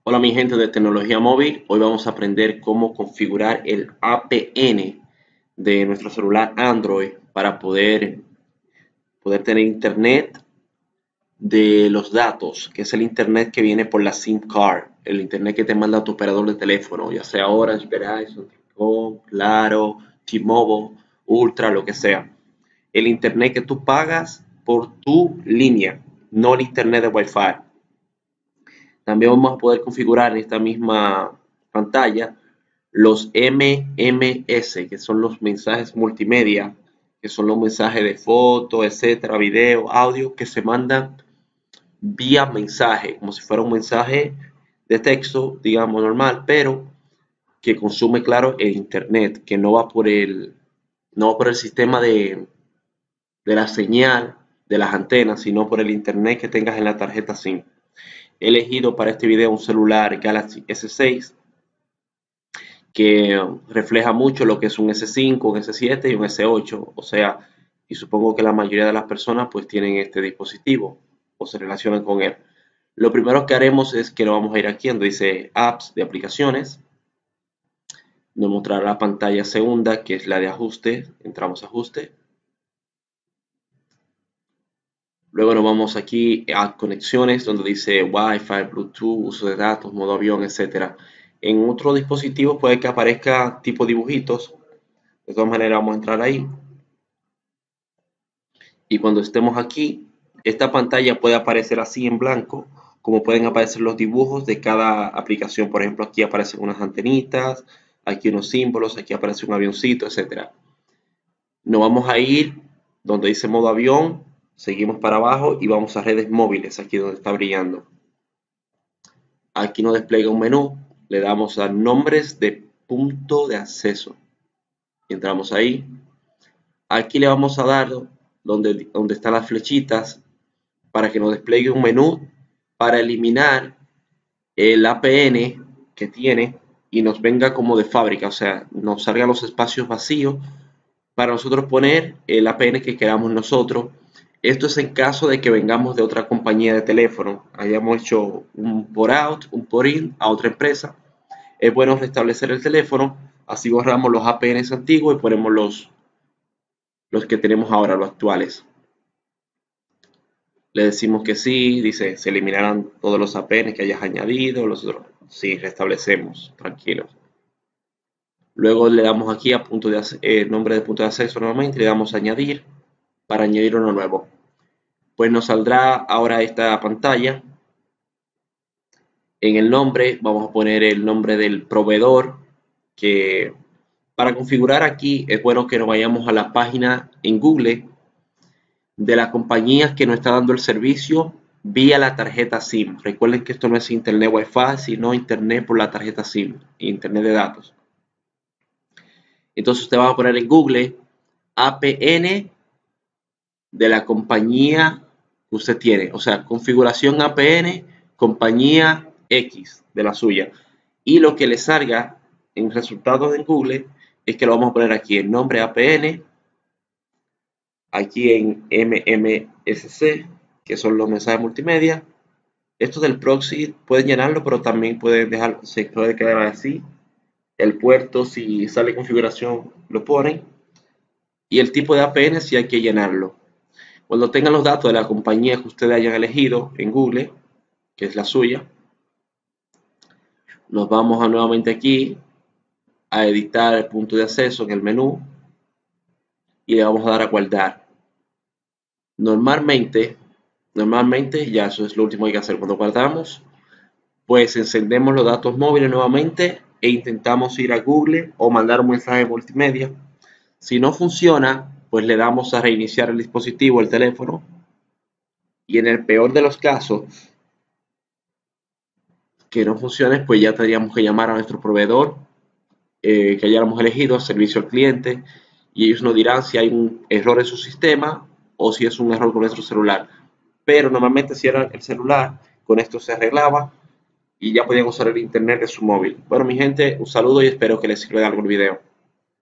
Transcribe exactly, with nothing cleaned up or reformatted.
Hola mi gente de tecnología móvil, hoy vamos a aprender cómo configurar el A P N de nuestro celular Android para poder, poder tener internet de los datos, que es el internet que viene por la SIM card, el internet que te manda tu operador de teléfono, ya sea Orange, Verizon, Tigo, Claro, T-Mobile, Ultra, lo que sea. El internet que tú pagas por tu línea, no el internet de Wi-Fi. También vamos a poder configurar en esta misma pantalla los M M S, que son los mensajes multimedia, que son los mensajes de foto, etcétera, video, audio, que se mandan vía mensaje, como si fuera un mensaje de texto, digamos, normal, pero que consume, claro, el internet, que no va por el, no va por el sistema de, de la señal de las antenas, sino por el internet que tengas en la tarjeta SIM. He elegido para este video un celular Galaxy S seis que refleja mucho lo que es un S cinco, un S siete y un S ocho, o sea, y supongo que la mayoría de las personas pues tienen este dispositivo o se relacionan con él. Lo primero que haremos es que nos vamos a ir aquí donde dice apps de aplicaciones, nos mostrará la pantalla segunda que es la de ajuste, entramos a ajuste. Luego nos vamos aquí a conexiones donde dice Wi-Fi, Bluetooth, uso de datos, modo avión, etcétera. En otro dispositivo puede que aparezca tipo dibujitos. De todas maneras vamos a entrar ahí. Y cuando estemos aquí, esta pantalla puede aparecer así en blanco, como pueden aparecer los dibujos de cada aplicación. Por ejemplo, aquí aparecen unas antenitas, aquí unos símbolos, aquí aparece un avioncito, etcétera. Nos vamos a ir donde dice modo avión, seguimos para abajo y vamos a redes móviles, aquí donde está brillando. Aquí nos despliega un menú, le damos a nombres de punto de acceso. Y entramos ahí. Aquí le vamos a dar donde, donde están las flechitas para que nos despliegue un menú para eliminar el A P N que tiene y nos venga como de fábrica, o sea, nos salgan los espacios vacíos para nosotros poner el A P N que queramos nosotros. Esto es en caso de que vengamos de otra compañía de teléfono, hayamos hecho un por out, un por in a otra empresa. Es bueno restablecer el teléfono, así borramos los A P Ns antiguos y ponemos los, los que tenemos ahora, los actuales. Le decimos que sí, dice, se eliminarán todos los A P Ns que hayas añadido, los otros, sí, restablecemos, tranquilos. Luego le damos aquí a punto de eh, nombre de punto de acceso nuevamente, le damos a añadir para añadir uno nuevo. Pues nos saldrá ahora esta pantalla. En el nombre vamos a poner el nombre del proveedor, que para configurar aquí es bueno que nos vayamos a la página en Google de la compañía que nos está dando el servicio vía la tarjeta SIM. Recuerden que esto no es internet Wi-Fi, sino internet por la tarjeta SIM, internet de datos. Entonces usted va a poner en Google A P N de la compañía que usted tiene, o sea, configuración A P N, compañía X de la suya. Y lo que le salga en resultados en Google es que lo vamos a poner aquí el nombre A P N, aquí en M M S C, que son los mensajes multimedia. Esto del proxy pueden llenarlo, pero también pueden dejar, se puede quedar así. El puerto, si sale configuración, lo ponen. Y el tipo de A P N si hay que llenarlo. Cuando tengan los datos de la compañía que ustedes hayan elegido en Google, que es la suya, nos vamos a nuevamente aquí a editar el punto de acceso en el menú y le vamos a dar a guardar. Normalmente, normalmente ya eso es lo último que hay que hacer. Cuando guardamos, pues encendemos los datos móviles nuevamente e intentamos ir a Google o mandar un mensaje multimedia. Si no funciona, pues le damos a reiniciar el dispositivo, el teléfono, y en el peor de los casos que no funcione, pues ya tendríamos que llamar a nuestro proveedor eh, que hayamos elegido, servicio al cliente, y ellos nos dirán si hay un error en su sistema o si es un error con nuestro celular. Pero normalmente si era el celular, con esto se arreglaba y ya podían usar el internet de su móvil. Bueno, mi gente, un saludo y espero que les sirva de algún video.